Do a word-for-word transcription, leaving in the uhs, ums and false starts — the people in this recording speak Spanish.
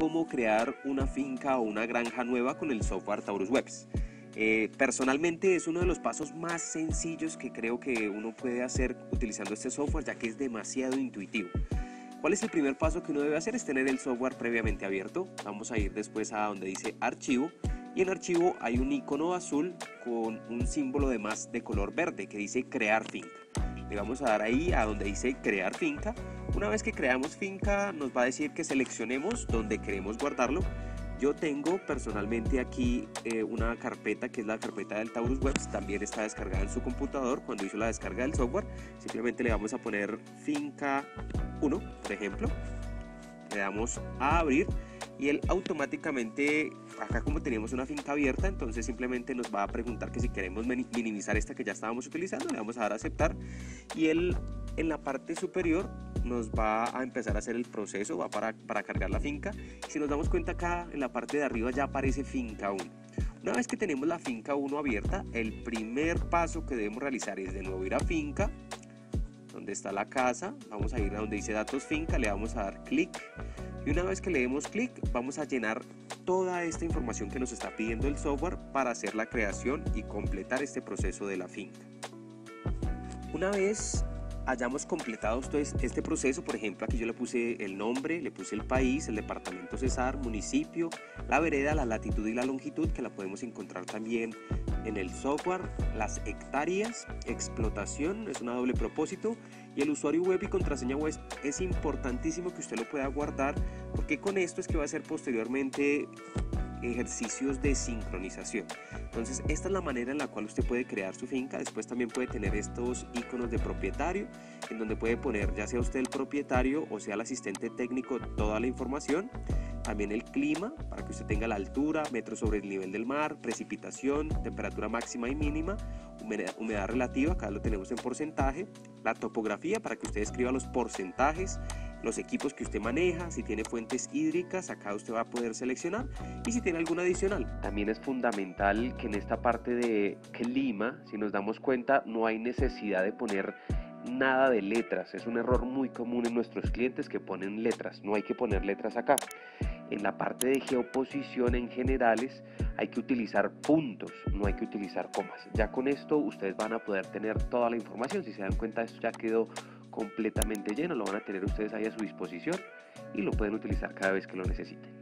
cómo crear una finca o una granja nueva con el software Taurus Webs. Eh, personalmente es uno de los pasos más sencillos que creo que uno puede hacer utilizando este software, ya que es demasiado intuitivo. ¿Cuál es el primer paso que uno debe hacer? Es tener el software previamente abierto. Vamos a ir después a donde dice archivo, y en archivo hay un icono azul con un símbolo de más de color verde que dice crear finca. Le vamos a dar ahí a donde dice crear finca. Una vez que creamos finca nos va a decir que seleccionemos donde queremos guardarlo. Yo tengo personalmente aquí eh, una carpeta que es la carpeta del Taurus Webs, también está descargada en su computador. Cuando hizo la descarga del software, simplemente le vamos a poner finca uno, por ejemplo. Le damos a abrir y él automáticamente, acá como teníamos una finca abierta, entonces simplemente nos va a preguntar que si queremos minimizar esta que ya estábamos utilizando, le vamos a dar a aceptar, y él en la parte superior nos va a empezar a hacer el proceso, va para, para cargar la finca. Si nos damos cuenta, acá en la parte de arriba ya aparece finca uno. Una vez que tenemos la finca uno abierta, el primer paso que debemos realizar es de nuevo ir a finca, donde está la casa, vamos a ir a donde dice datos finca, le vamos a dar clic, y una vez que le demos clic vamos a llenar toda esta información que nos está pidiendo el software para hacer la creación y completar este proceso de la finca. Una vez hayamos completado este proceso, por ejemplo aquí yo le puse el nombre, le puse el país, el departamento Cesar, municipio, la vereda, la latitud y la longitud, que la podemos encontrar también en el software, las hectáreas, explotación, es una doble propósito, y el usuario web y contraseña web es importantísimo que usted lo pueda guardar, porque con esto es que va a hacer posteriormente ejercicios de sincronización. Entonces esta es la manera en la cual usted puede crear su finca. Después también puede tener estos iconos de propietario, en donde puede poner, ya sea usted el propietario o sea el asistente técnico, toda la información. También el clima, para que usted tenga la altura, metros sobre el nivel del mar, precipitación, temperatura máxima y mínima, humedad, humedad relativa, acá lo tenemos en porcentaje. La topografía, para que usted escriba los porcentajes, los equipos que usted maneja, si tiene fuentes hídricas, acá usted va a poder seleccionar, y si tiene alguna adicional. También es fundamental que en esta parte de clima, si nos damos cuenta, no hay necesidad de poner nada de letras. Es un error muy común en nuestros clientes que ponen letras. No hay que poner letras acá. En la parte de geoposición en generales hay que utilizar puntos, no hay que utilizar comas. Ya con esto ustedes van a poder tener toda la información. Si se dan cuenta, esto ya quedó completamente lleno, lo van a tener ustedes ahí a su disposición y lo pueden utilizar cada vez que lo necesiten.